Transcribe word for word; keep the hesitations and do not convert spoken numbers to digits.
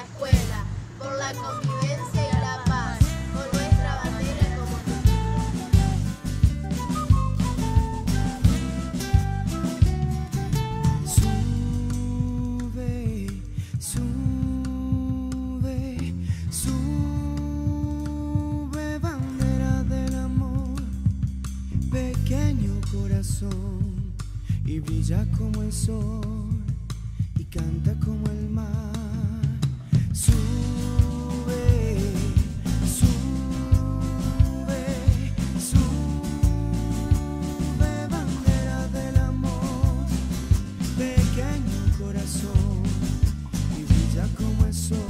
la escuela, por la convivencia y la paz, con nuestra bandera como Sube, sube, sube, bandera del amor, pequeño corazón, y brilla como el sol, y canta como el mar. Sube, sube, sube, bandera del amor, pequeño corazón, y brilla como el sol.